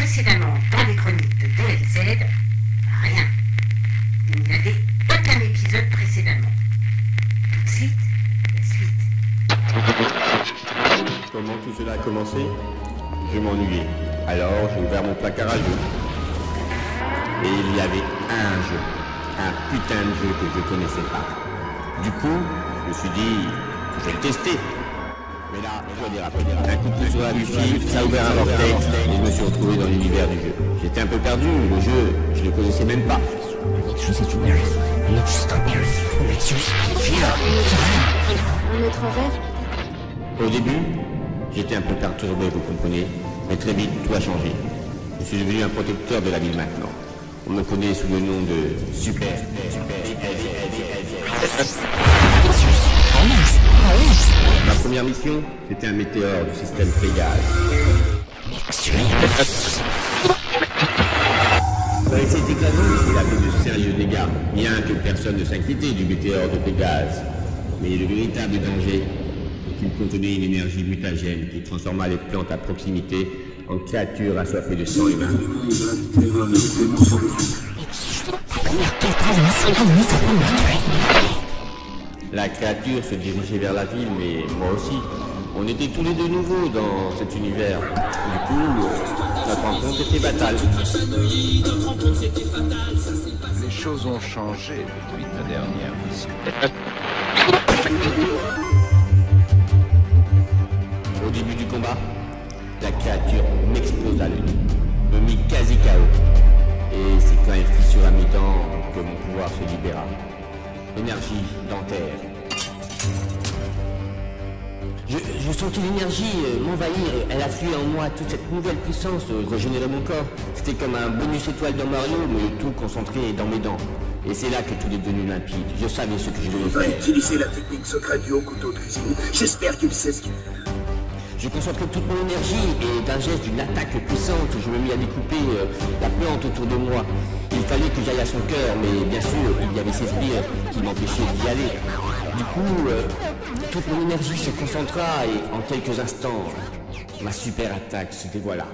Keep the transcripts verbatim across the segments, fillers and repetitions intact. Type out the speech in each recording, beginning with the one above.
Précédemment, dans les chroniques de D L Z, rien. Il n'y avait aucun épisode précédemment. Tout de suite, la suite. Comment tout cela a commencé? Je m'ennuyais. Alors j'ai ouvert mon placard à jeux. Et il y avait un jeu. Un putain de jeu que je connaissais pas. Du coup, je me suis dit, je vais le tester. Mais là, je dois dire après, un coup de pouce sur la wifi, ça a ouvert un vortex et je me suis retrouvé dans l'univers du jeu. J'étais un peu perdu, le jeu, je le connaissais même pas. Un autre rêve? Au début, j'étais un peu perturbé, vous comprenez, mais très vite, tout a changé. Je suis devenu un protecteur de la ville maintenant. On me connaît sous le nom de Super. Ma première mission, c'était un météore du système Pégase. Bah, il s'est écrasé, il a fait de sérieux dégâts, bien que personne ne s'inquiétait du météore de Pégase. Mais le véritable danger, c'est qu'il contenait une énergie mutagène qui transforma les plantes à proximité en créatures assoiffées de sang humain. La créature se dirigeait vers la ville, mais moi aussi. On était tous les deux nouveaux dans cet univers. Du coup, notre rencontre était fatale. Les choses ont changé depuis ta dernière visite. Au début du combat, la créature m'explosa le nez, me mit quasi K O. Et c'est quand elle fissura à mi-temps que mon pouvoir se libéra. Énergie dentaire. Je, je sentais l'énergie euh, m'envahir, elle affluait en moi, toute cette nouvelle puissance euh, régénérait mon corps. C'était comme un bonus étoile dans Mario, mais tout concentré dans mes dents. Et c'est là que tout est devenu limpide. Je savais ce que je devais Il va faire. utiliser la technique secrète du haut couteau de cuisine. J'espère qu'il sait ce qu'il fait. Je concentrais toute mon énergie et d'un geste d'une attaque puissante, je me mis à découper euh, la plante autour de moi. Il fallait que j'aille à son cœur, mais bien sûr, il y avait ces sbires qui m'empêchaient d'y aller. Du coup, euh, toute mon énergie se concentra et en quelques instants, ma super attaque se dévoila.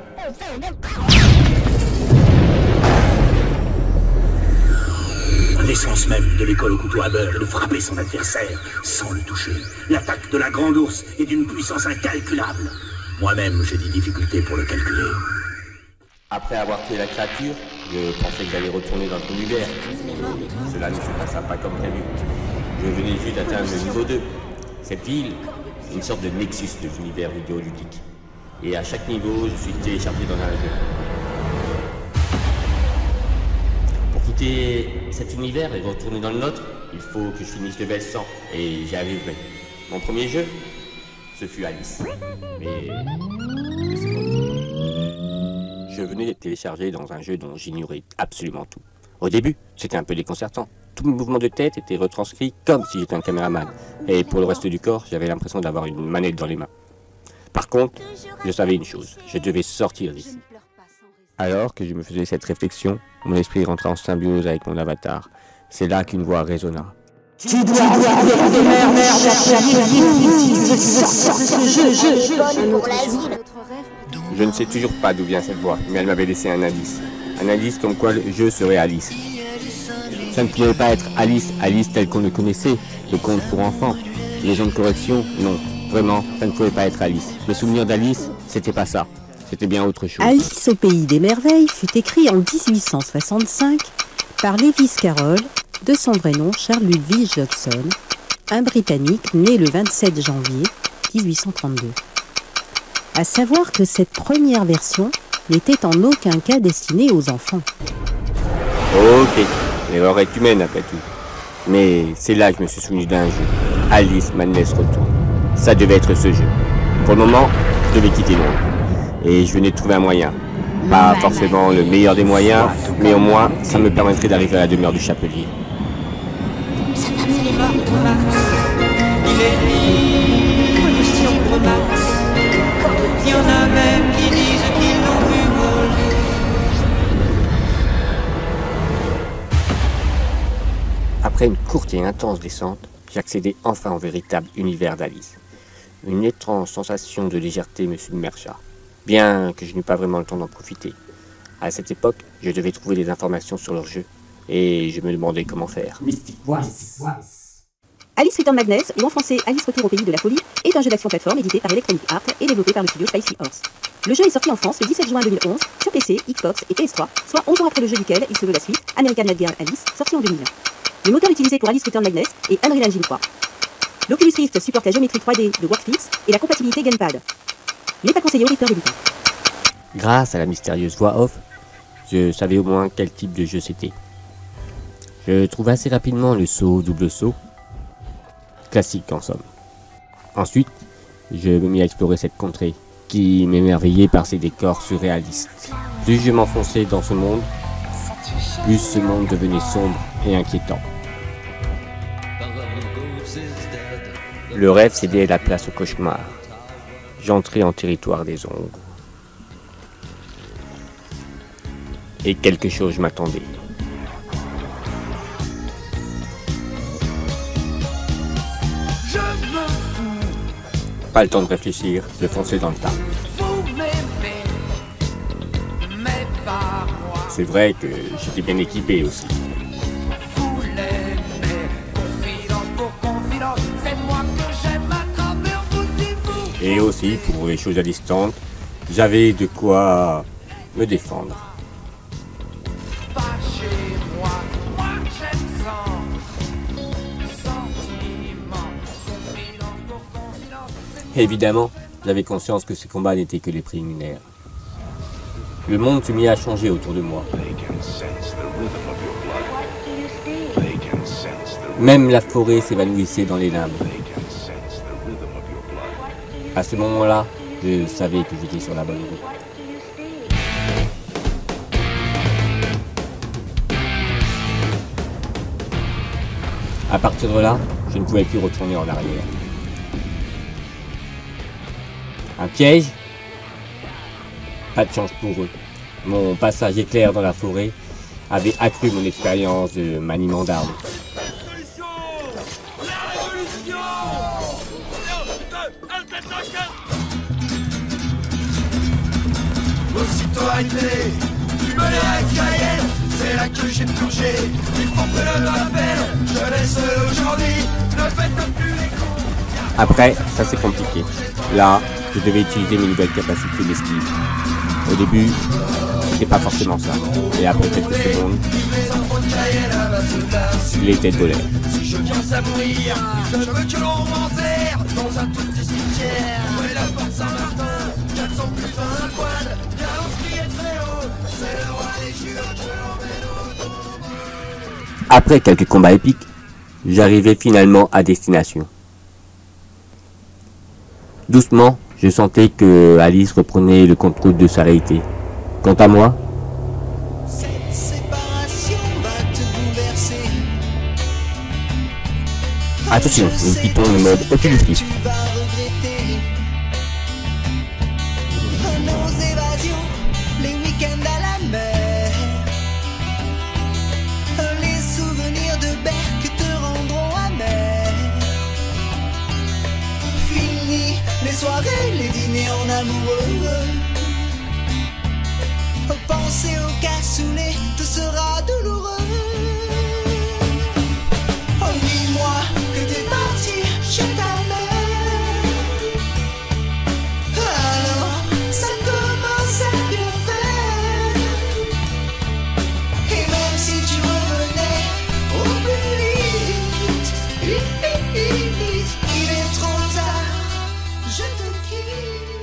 L'essence même de l'école au couteau à beurre est de frapper son adversaire sans le toucher. L'attaque de la grande ours est d'une puissance incalculable. Moi-même, j'ai des difficultés pour le calculer. Après avoir tué la créature, je pensais que j'allais retourner dans l'univers. Cela ne se passa pas comme prévu. Je venais juste d'atteindre le niveau deux. Cette ville est une sorte de nexus de l'univers vidéoludique. Et à chaque niveau, je suis téléchargé dans un jeu. Pour quitter cet univers et retourner dans le nôtre, il faut que je finisse level cent. Et j'y arriverai. Mon premier jeu, ce fut Alice. Mais... Je venais d'être téléchargé dans un jeu dont j'ignorais absolument tout. Au début, c'était un peu déconcertant. Tous mes mouvements de tête étaient retranscrits comme si j'étais un caméraman. Et pour le reste du corps, j'avais l'impression d'avoir une manette dans les mains. Par contre, je savais une chose, je devais sortir d'ici. Alors que je me faisais cette réflexion, mon esprit rentra en symbiose avec mon avatar. C'est là qu'une voix résonna. Tu dois avoir des mères, mères, Je ne sais toujours pas d'où vient cette voix, mais elle m'avait laissé un indice. Un indice comme quoi le jeu serait Alice. Ça ne pouvait pas être Alice, Alice telle qu'on le connaissait, le conte pour enfants. Les gens de correction, non. Vraiment, ça ne pouvait pas être Alice. Mes souvenirs d'Alice, c'était pas ça. C'était bien autre chose. Alice au pays des merveilles fut écrit en dix-huit cent soixante-cinq par Lewis Carroll, de son vrai nom Charles Ludwig Hodgson, un Britannique né le vingt-sept janvier mille huit cent trente-deux. À savoir que cette première version n'était en aucun cas destinée aux enfants. Ok, l'erreur est humaine après tout. Mais c'est là que je me suis souvenu d'un jeu. Alice Madness Retour. Ça devait être ce jeu. Pour le moment, je devais quitter Londres. Et je venais de trouver un moyen. Pas forcément le meilleur des moyens, mais au moins, ça me permettrait d'arriver à la demeure du chapelier. Sa femme, elle est morte. Il est libre de sombre masse. Il y en a même qui disent qu'ils l'ont vu voler. Après une courte et intense descente, j'accédais enfin au véritable univers d'Alice. Une étrange sensation de légèreté me submergea, bien que je n'eus pas vraiment le temps d'en profiter. À cette époque, je devais trouver des informations sur leur jeu, et je me demandais comment faire. Mystic Voice. Alice Return Madness, ou en français Alice Retour au pays de la folie, est un jeu d'action plateforme édité par Electronic Arts et développé par le studio Spicy Horse. Le jeu est sorti en France le dix-sept juin deux mille onze sur P C, Xbox et P S trois, soit onze ans après le jeu duquel il se veut la suite, American Nightmare Alice, sorti en deux mille un. Le moteur utilisé pour Alice Return Madness est Unreal Engine trois. L'Oculus Rift supporte la géométrie trois D de Workflix et la compatibilité Gamepad. N'est pas conseillé aux lifters débutants. Grâce à la mystérieuse voix off, je savais au moins quel type de jeu c'était. Je trouvais assez rapidement le saut double saut, classique en somme. Ensuite, je me mis à explorer cette contrée, qui m'émerveillait par ses décors surréalistes. Plus je m'enfonçais dans ce monde, plus ce monde devenait sombre et inquiétant. Le rêve cédait la place au cauchemar. J'entrais en territoire des ombres. Et quelque chose m'attendait. Pas le temps de réfléchir, je fonçais dans le tas. C'est vrai que j'étais bien équipé aussi. Et aussi, pour les choses à distance, j'avais de quoi me défendre. Évidemment, j'avais conscience que ces combats n'étaient que les préliminaires. Le monde se mit à changer autour de moi. Même la forêt s'évanouissait dans les limbes. À ce moment-là, je savais que j'étais sur la bonne route. À partir de là, je ne pouvais plus retourner en arrière. Un piège? Pas de chance pour eux. Mon passage éclair dans la forêt avait accru mon expérience de maniement d'armes. Aussitôt arrêté, tu me l'as Cayenne, c'est là que j'ai plongé. Une forme de l'appel, je laisse aujourd'hui, ne faites plus les cons. Après, ça c'est compliqué. Là, je devais utiliser mes nouvelles capacités d'esquive. Au début, c'était pas forcément ça. Et après quelques secondes, il était de l'air. Si je viens à mourir, je veux que l'on m'enterre dans un tout petit cimetière. Où est la porte Saint-Martin, quatre cents plus vingt quad. Bien crier très haut, c'est le roi des jures, je l'emmène au tombeau. Après quelques combats épiques, j'arrivais finalement à destination. Doucement, je sentais que Alice reprenait le contrôle de sa réalité. Quant à moi, cette séparation va te bouleverser. attention, nous quittons le mode Oculus Rift. Tu vas regretter nos évasions, les week-ends à la mer, les souvenirs de Berck te rendront amer. Fini les soirées, les dîners en amoureux. Penser au cassoulet te sera douloureux. Oh, dis-moi que t'es parti chez ta mère. Alors, ça commence à bien faire. Et même si tu revenais au plus vite, il est trop tard, je te quitte.